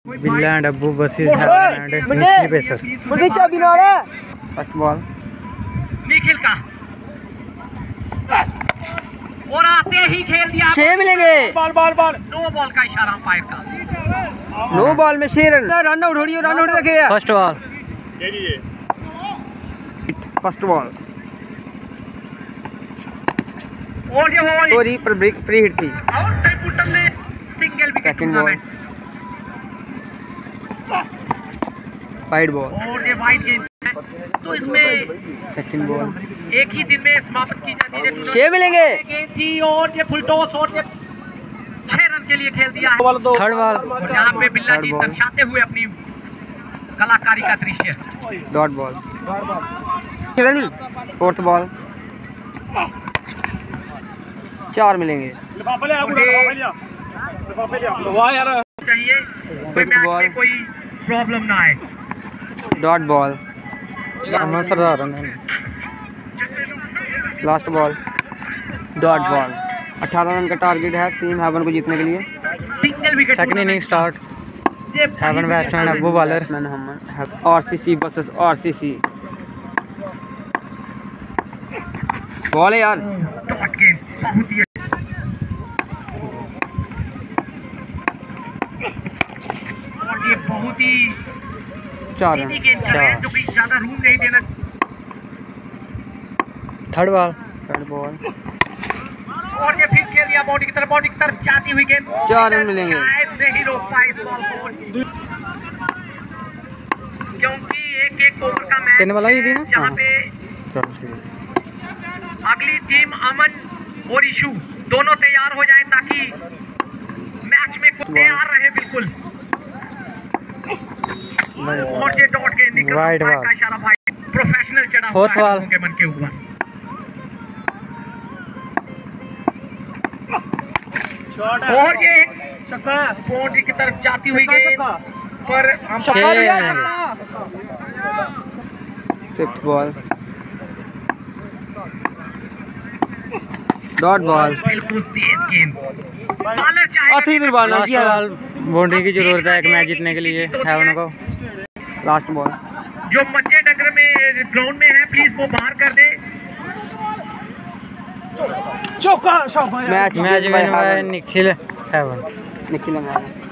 बिल्ला एंड अब्बू बसेस and Nikhil pacer. First ball Nikhil का और आते ही खेल दिया। 6 मिलेंगे। नो बॉल का इशारा अंपायर का। नो बॉल में 6 रन। रन आउट हो रही है, रन आउट रखे। फर्स्ट बॉल फर्स्ट बॉल और ये बॉल सॉरी पर ब्रेक फ्री हिट थी। आउट टाइम ने single wicket second ball wide ball और ये वाइड गेंद है तो इसमें सेकंड बॉल एक ही दिन में समाप्त की जाती है। 6 मिलेंगे। गेंद थी और ये फुल टॉस और ये 6 रन के लिए खेल दिया है। थर्ड बॉल और यहाँ पे बिल्ला जी दर्शाते हुए अपनी कलाकारी का दृश्य। डॉट बॉल खेला नहीं। फोर्थ बॉल 4 मिलेंगे। चाहिए फिफ्थ मैच बॉल में कोई प्रॉब्लम ना आए। डॉट बॉल सरदार last ball dot ball 18 run का टारगेट है टीम हेवन को जीतने के लिए। Single wicket second inning start. Heaven batsman Abbu bowler. RCC versus RCC. Ball है यार। डॉट गेम बहुत ही और ये बहुत ही 4 रन। गेंद कर रहे हैं जो कि ज्यादा रूम नहीं देना। थर्ड बॉल थर्ड बॉल और ये फिर खेल दिया बॉडी की तरफ जाती हुई गेंद। 4 रन मिलेंगे। नहीं रोक पाए इस बॉल को क्योंकि एक ओवर का मैच 3 वाला ही थी ना। जहाँ पे अगली टीम अमन और इशू दोनों तैयार हो जाएं ताकि मैच में तैयार रहे बिल्कुल। और ये डॉट गेंद निकल वाइड बॉल का इशारा भाई प्रोफेशनल चढ़ा हुआ फोर्थ है बॉल लोगों के मन के ऊपर। और ये बाउंड्री की तरफ जाती हुई गेंद पर फिफ्थ बॉल डॉट बॉल बिल्कुल तेज गेंद। बॉलर चाहे बाउंड्री की जरूरत है एक मैच जीतने के लिए हेवन को। लास्ट बॉल जो मध्य नगर में ग्राउंड में है प्लीज वो बाहर कर दे। मैच मैच में निखिल हेवन। निखिल